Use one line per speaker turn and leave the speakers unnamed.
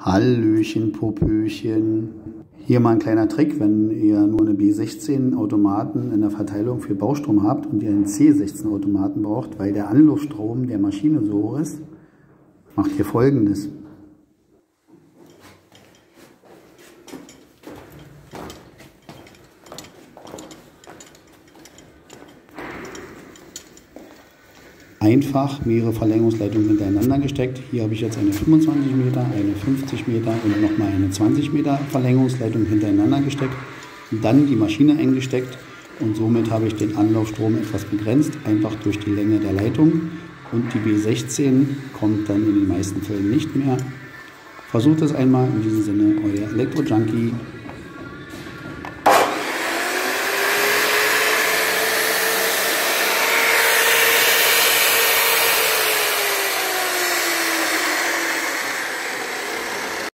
Hallöchen, Popöchen. Hier mal ein kleiner Trick, wenn ihr nur eine B16 Automaten in der Verteilung für Baustrom habt und ihr einen C16 Automaten braucht, weil der Anluftstrom der Maschine so hoch ist, macht ihr Folgendes. Einfach mehrere Verlängerungsleitungen hintereinander gesteckt. Hier habe ich jetzt eine 25 Meter, eine 50 Meter und nochmal eine 20 Meter Verlängerungsleitung hintereinander gesteckt. Dann die Maschine eingesteckt und somit habe ich den Anlaufstrom etwas begrenzt, einfach durch die Länge der Leitung. Und die B16 kommt dann in den meisten Fällen nicht mehr. Versucht es einmal, in diesem Sinne, euer Elektro-Junkie.